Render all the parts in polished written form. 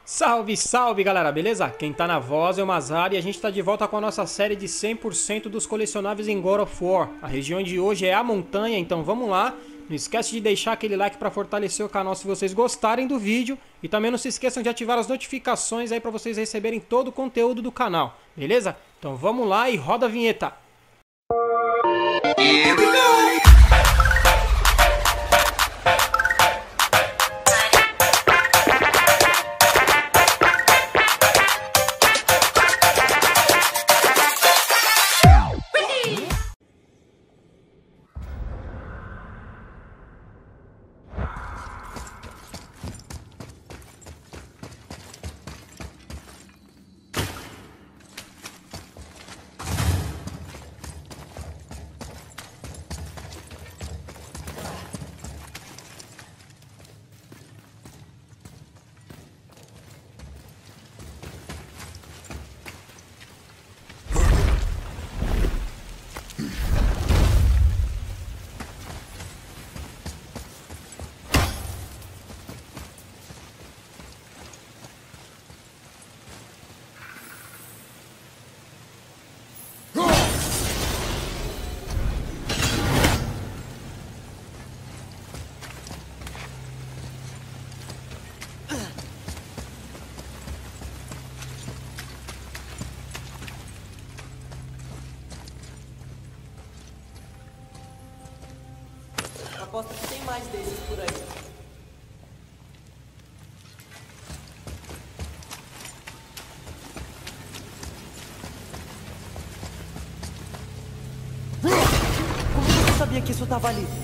Salve, salve galera, beleza? Quem tá na voz é o Mazar e a gente tá de volta com a nossa série de 100% dos colecionáveis em God of War. A região de hoje é a montanha, então vamos lá. Não esquece de deixar aquele like para fortalecer o canal se vocês gostarem do vídeo. E também não se esqueçam de ativar as notificações aí para vocês receberem todo o conteúdo do canal, beleza? Então vamos lá e roda a vinheta. Here we go. Aposto que tem mais desses por aí. Como você sabia que isso tava ali?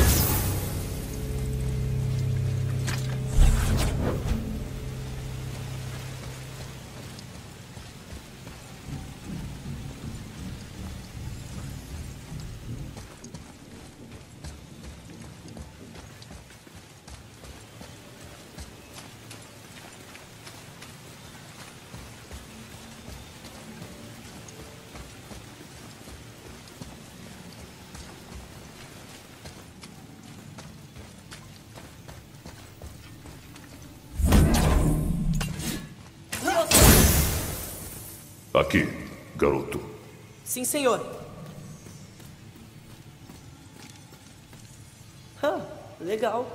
Aqui, garoto. Sim, senhor. Legal.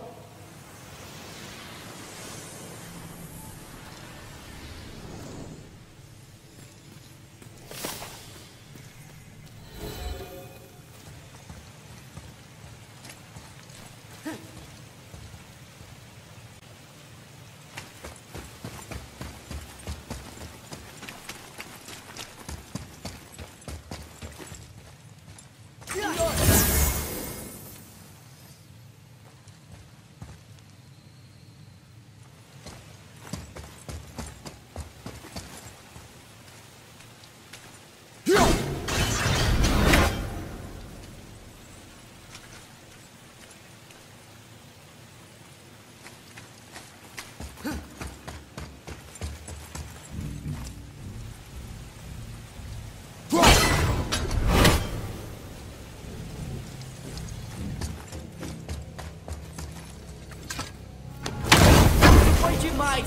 Foi demais!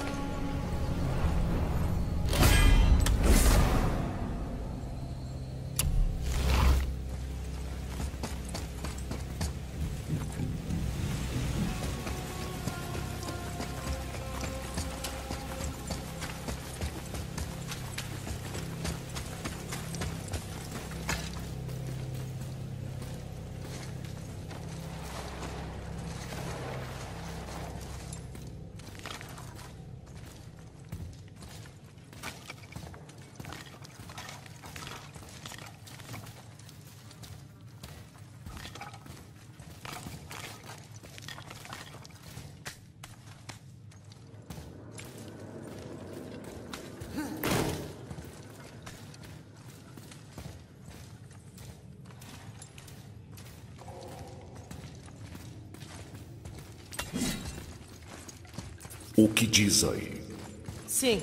O que diz aí? Sim.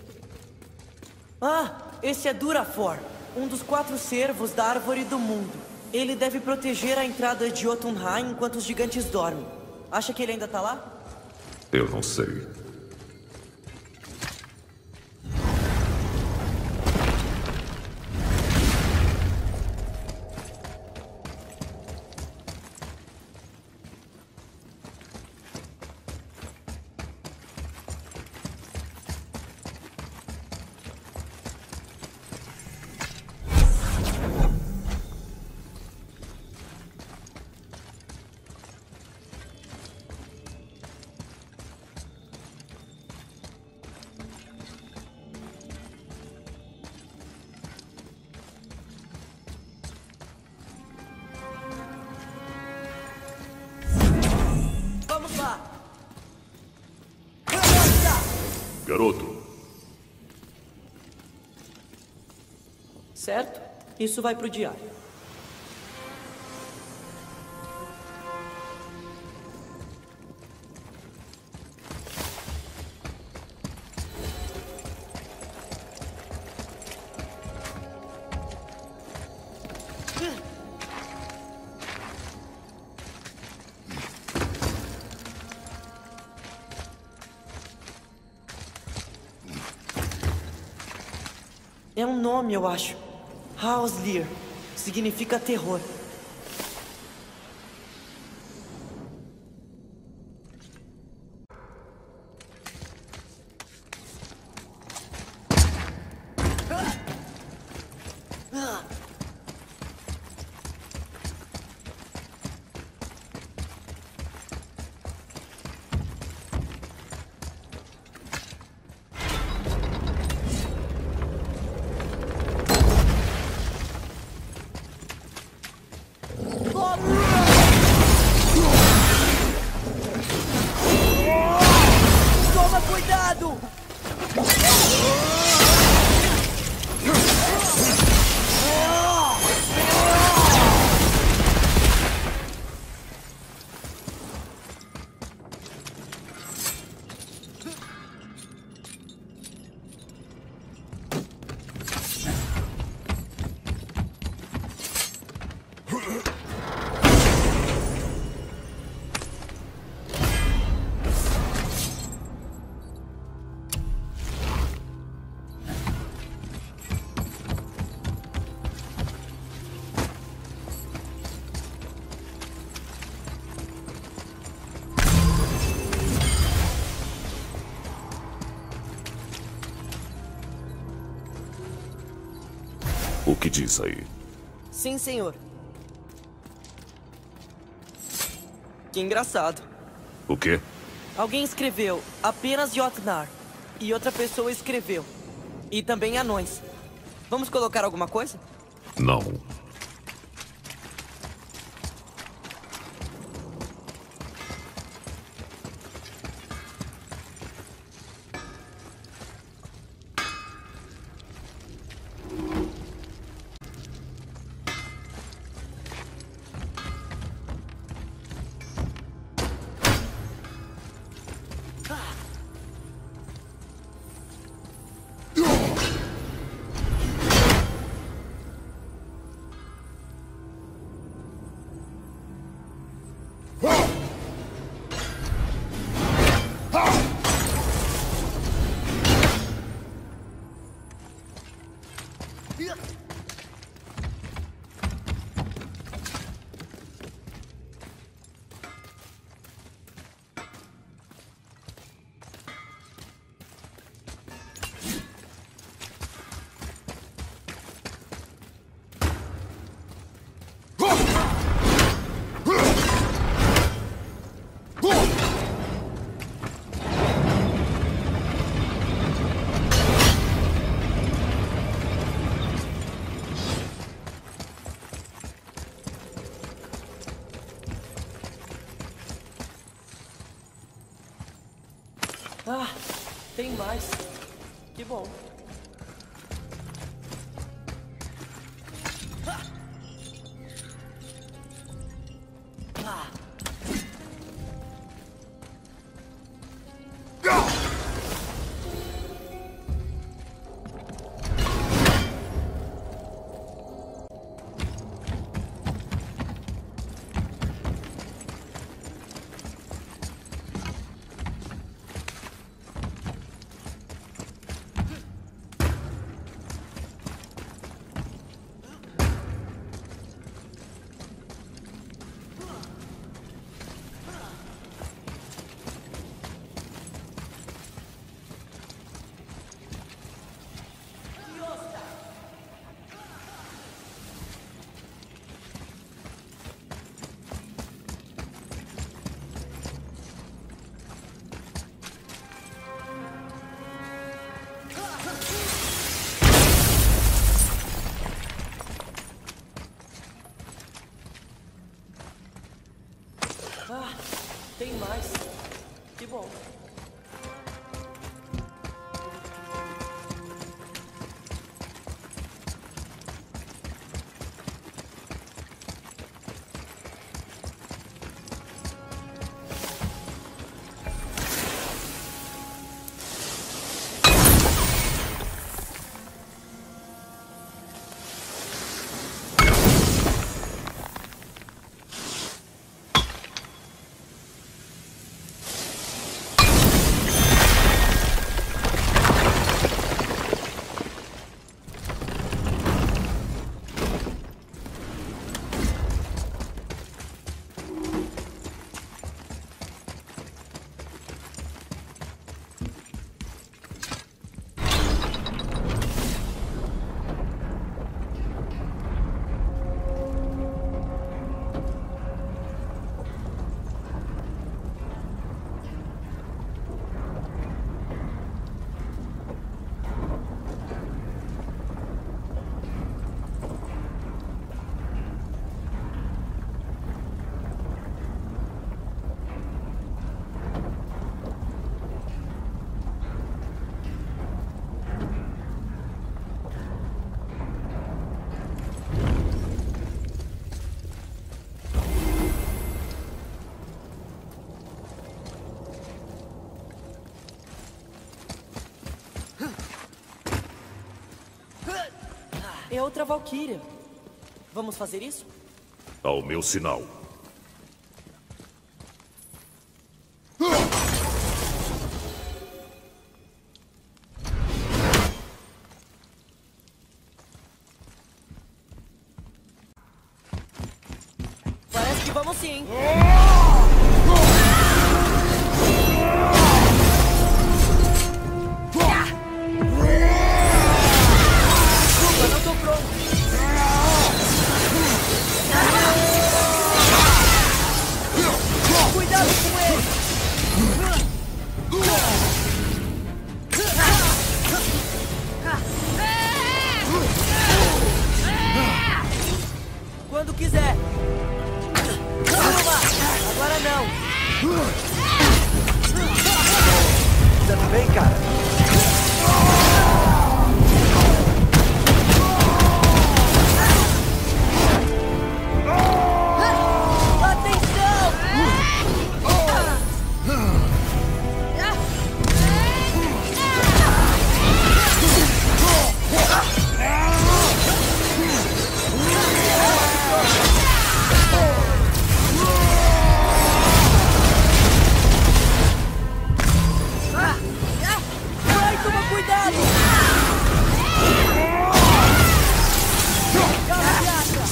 Esse é Durafor, um dos 4 servos da Árvore do Mundo. Ele deve proteger a entrada de Jotunheim enquanto os gigantes dormem. Acha que ele ainda tá lá? Eu não sei. Garoto, Certo? Isso vai pro diário. É um nome, eu acho. Hauslir. Significa terror. Toma cuidado! o que diz aí? Sim, senhor. Que engraçado. O quê? Alguém escreveu apenas Jotnar. E outra pessoa escreveu. E também anões. Vamos colocar alguma coisa? Não. Ah, tem mais. Que bom. É outra Valquíria. Vamos fazer isso? Ao meu sinal. Parece que vamos sim. Desculpa, não tô pronto. Cuidado com ele! Quando quiser. Agora não. Tá tudo bem, cara? Atenção! Vai, toma cuidado! Calma, Bianca!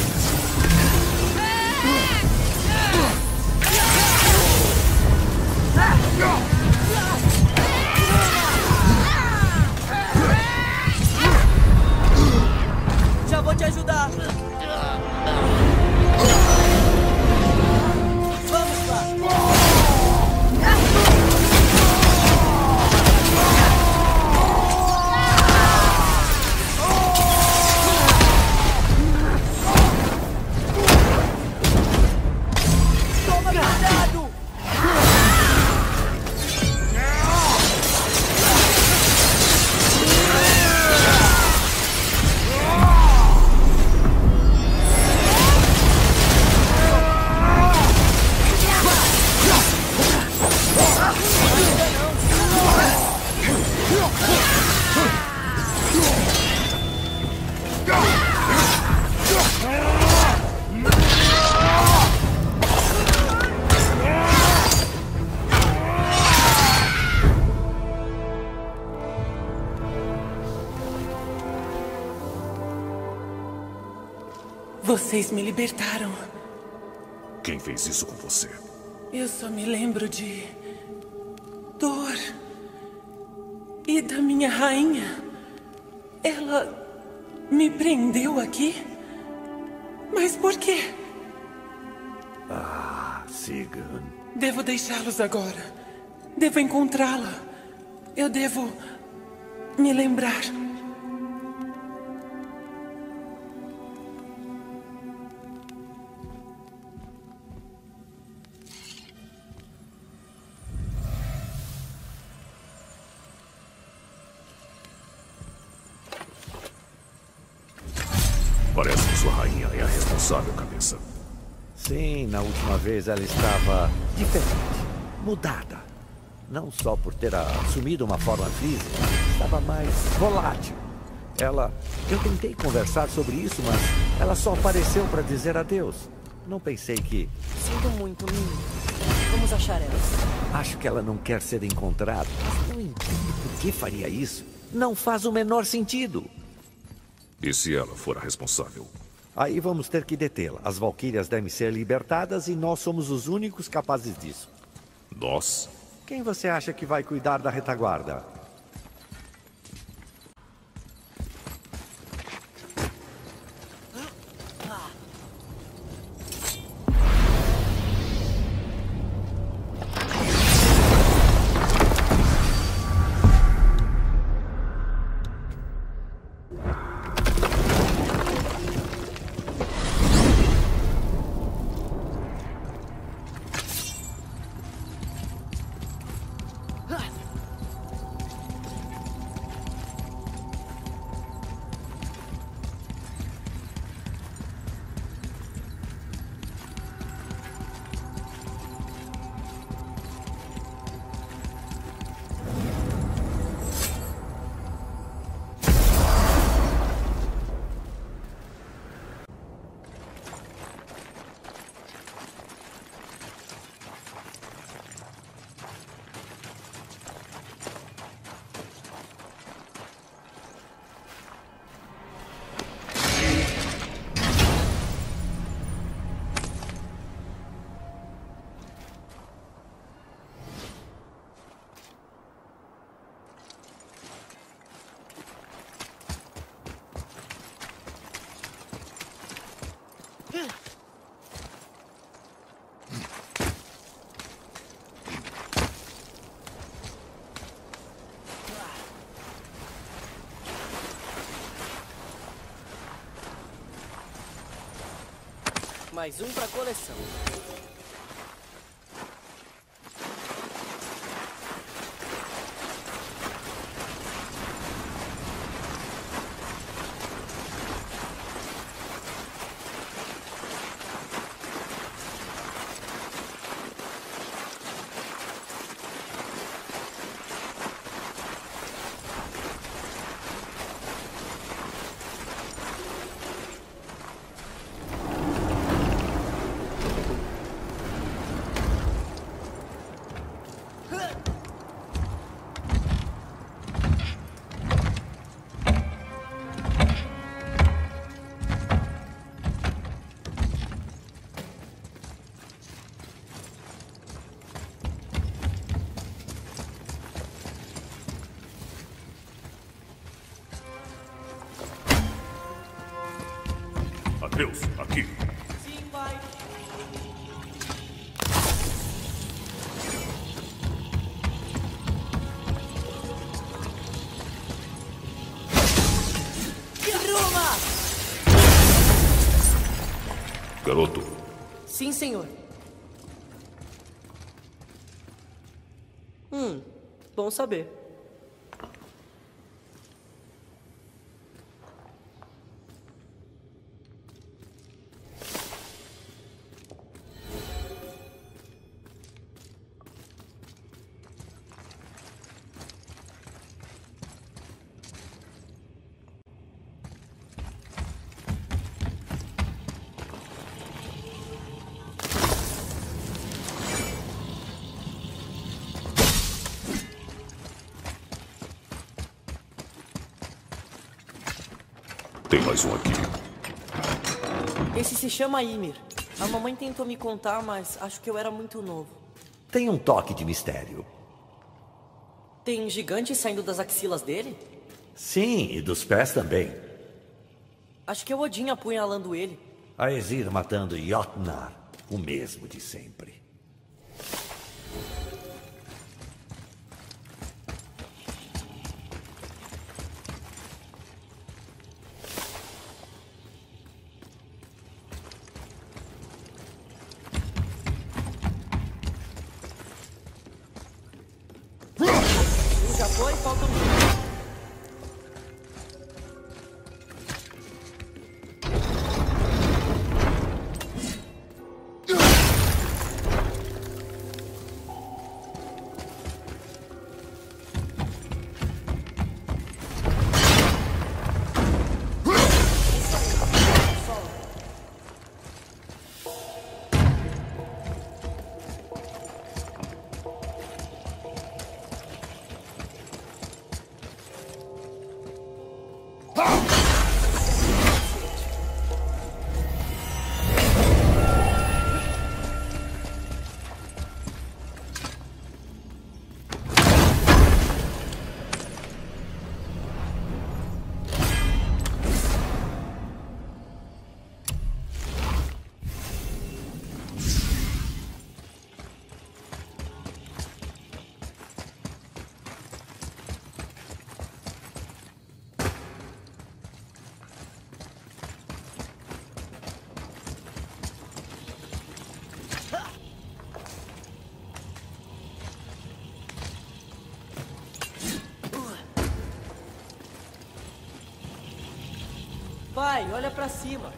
Já vou te ajudar! Vamos lá! Toma cuidado! Vocês me libertaram. Quem fez isso com você? Eu só me lembro de dor e da minha rainha. Ela me prendeu aqui? Mas por quê? Sigan. Devo deixá-los agora. Devo encontrá-la. Eu devo me lembrar. Parece que sua rainha é a responsável, cabeça. Sim, na última vez ela estava diferente, mudada. Não só por ter assumido uma forma física, estava mais volátil. Eu tentei conversar sobre isso, mas ela só apareceu para dizer adeus. Não pensei que... Sinto muito, Lynn. Vamos achar ela. Acho que ela não quer ser encontrada, mas não entendo por que faria isso. Não faz o menor sentido. E se ela for a responsável? Aí vamos ter que detê-la. As Valquírias devem ser libertadas e nós somos os únicos capazes disso. Nós? Quem você acha que vai cuidar da retaguarda? Mais um pra coleção. Atreus, aqui. Sim, pai. Ruma! Garoto, Sim, senhor. Bom saber. tem mais um aqui. Esse se chama Ymir. A mamãe tentou me contar, mas acho que eu era muito novo. Tem um toque de mistério. Tem gigantes saindo das axilas dele? Sim, e dos pés também. Acho que é o Odin apunhalando ele. A Aesir matando Jotnar, o mesmo de sempre. Já foi, faltam... Pai, olha pra cima.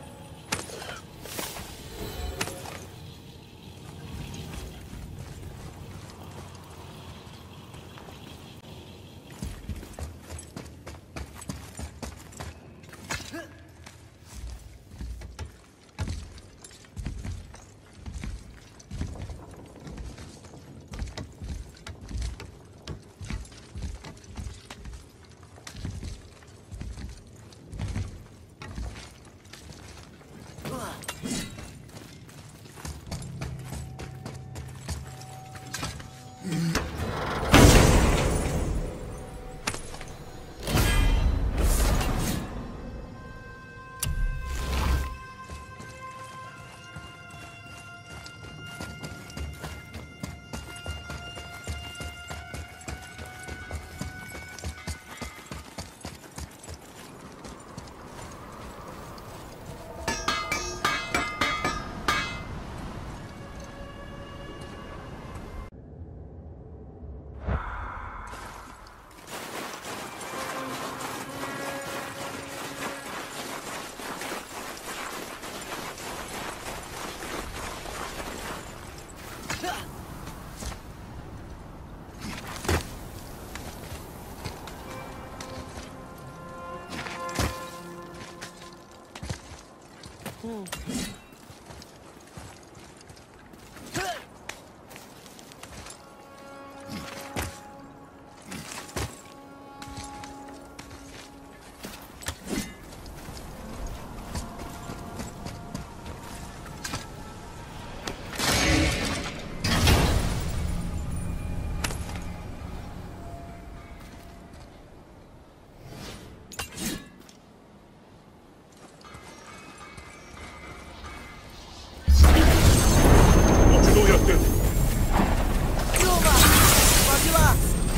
Continue atento. Yuma! Pode lá!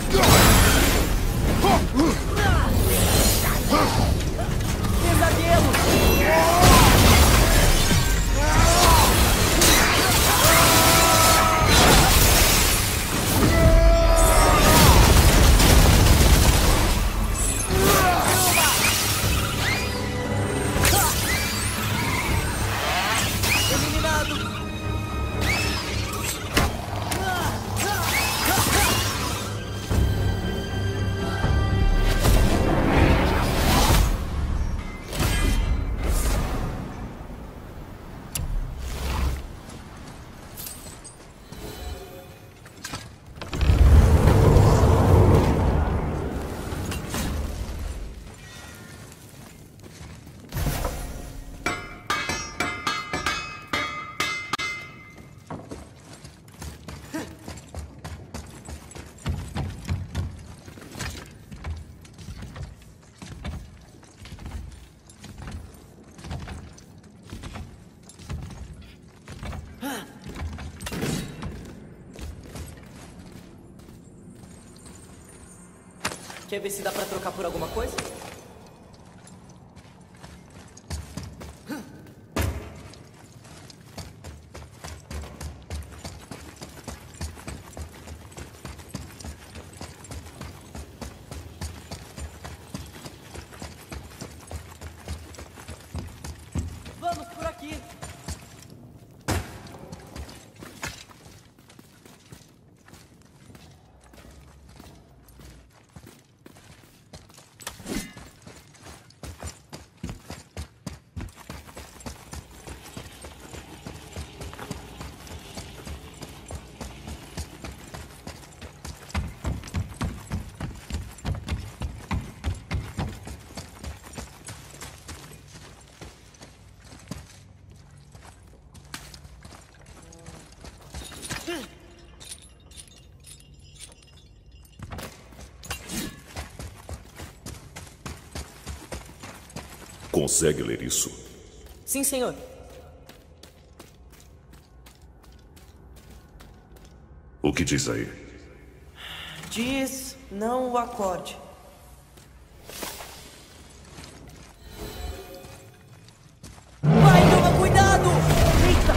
Pesadelo! Eliminado! Quer ver se dá pra trocar por alguma coisa? Vamos por aqui! Consegue ler isso? Sim, senhor. O que diz aí? Diz, não o acorde. Vai, toma cuidado! Eita!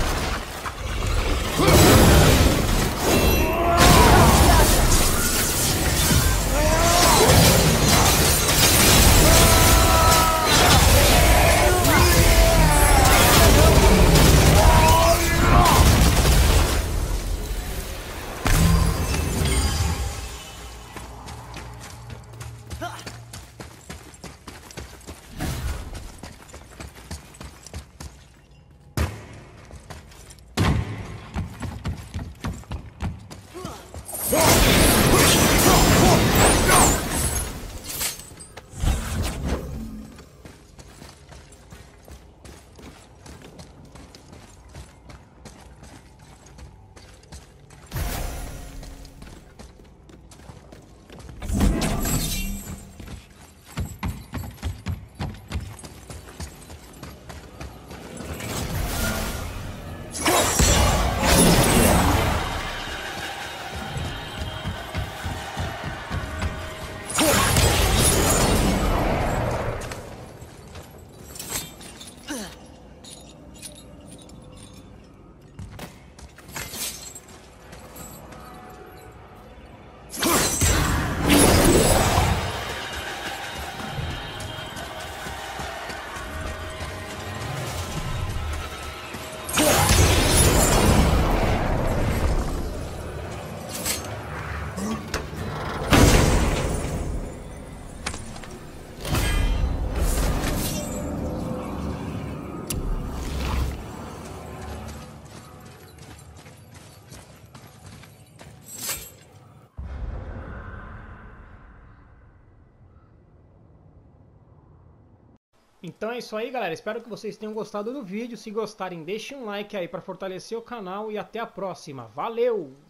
Então é isso aí, galera. Espero que vocês tenham gostado do vídeo. Se gostarem, deixem um like aí para fortalecer o canal e até a próxima. Valeu!